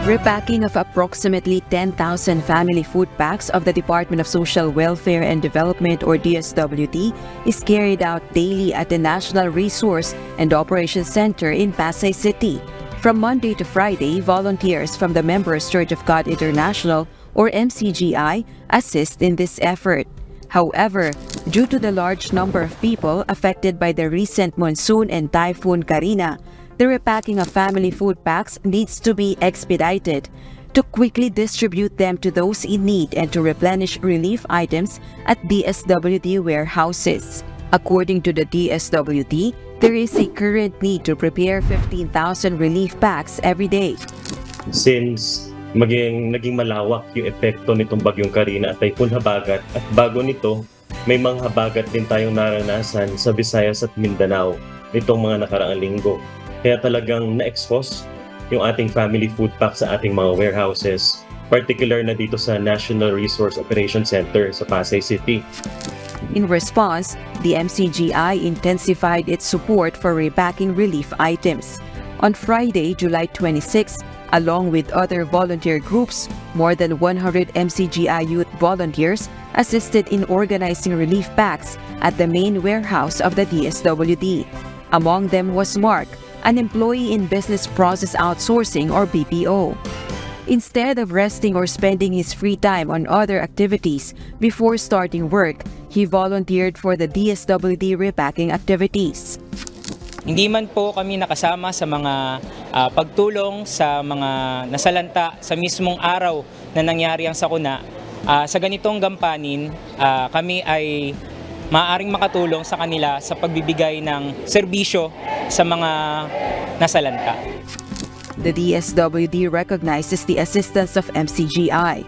Repacking of approximately 10,000 family food packs of the Department of Social Welfare and Development or DSWD is carried out daily at the National Resource and Operations Center in Pasay City. From Monday to Friday, volunteers from the Members Church of God International or MCGI assist in this effort. However, due to the large number of people affected by the recent monsoon and Typhoon Karina, the repacking of family food packs needs to be expedited to quickly distribute them to those in need and to replenish relief items at DSWD warehouses. According to the DSWD, there is a current need to prepare 15,000 relief packs every day. Since naging malawak yung epekto nitong bagyong Karina at Typhoon Habagat, at bago nito, may mga habagat din tayong naranasan sa Visayas at Mindanao nitong mga nakaraang linggo. Kaya talagang na-expose yung ating family food pack sa ating mga warehouses, particular na dito sa National Resource Operations Center sa Pasay City. In response, the MCGI intensified its support for repacking relief items. On Friday, July 26, along with other volunteer groups, more than 100 MCGI youth volunteers assisted in organizing relief packs at the main warehouse of the DSWD. Among them was Mark, an employee in Business Process Outsourcing or BPO. Instead of resting or spending his free time on other activities before starting work, he volunteered for the DSWD repacking activities. Hindi man po kami nakasama sa mga pagtulong sa mga nasalanta sa mismong araw na nangyari ang sakuna, sa ganitong gampanin, kami ay maaaring makatulong sa kanila sa pagbibigay ng serbisyo sa mga nasalanta. The DSWD recognizes the assistance of MCGI.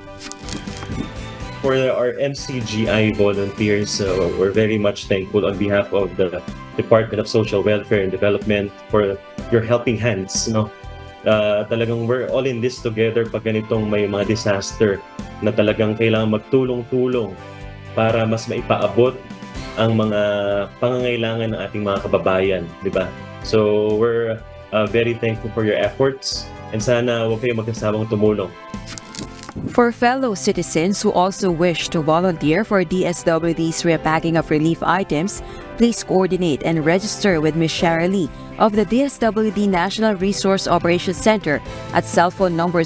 For our MCGI volunteers, we're very much thankful on behalf of the Department of Social Welfare and Development for your helping hands. Talagang we're all in this together pag ganitong may mga disaster na talagang kailangan magtulong-tulong para mas maipaabot ang mga pangangailangan ng ating mga kababayan, di ba? So we're very thankful for your efforts and sana huwag kayong magkasawang tumulong. For fellow citizens who also wish to volunteer for DSWD's repacking of relief items, please coordinate and register with Ms. Sharalee of the DSWD National Resource Operations Center at cell phone number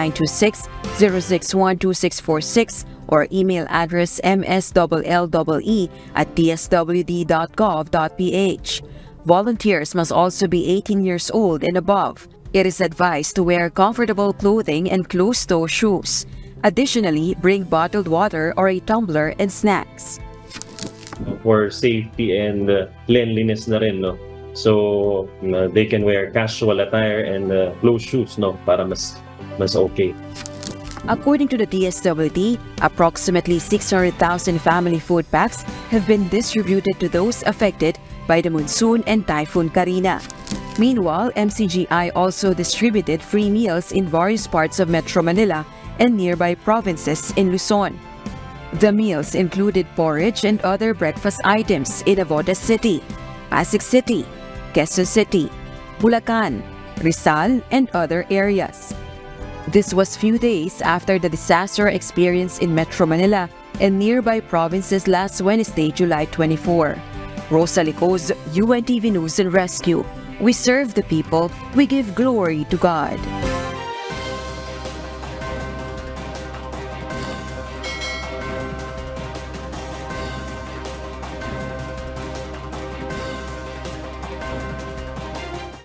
0926-061-2646 or email address msLLEE@dswd.gov.ph. Volunteers must also be 18 years old and above. It is advised to wear comfortable clothing and closed-toe shoes. Additionally, bring bottled water or a tumbler and snacks. For safety and cleanliness na rin, no? So they can wear casual attire and closed shoes, no? Para mas okay. According to the DSWD, approximately 600,000 family food packs have been distributed to those affected by the monsoon and Typhoon Karina. Meanwhile, MCGI also distributed free meals in various parts of Metro Manila and nearby provinces in Luzon. The meals included porridge and other breakfast items in Avoda City, Pasig City, Quezon City, Bulacan, Rizal, and other areas. This was few days after the disaster experienced in Metro Manila and nearby provinces last Wednesday, July 24. Rosalie Coz, UNTV News and Rescue. We serve the people, we give glory to God.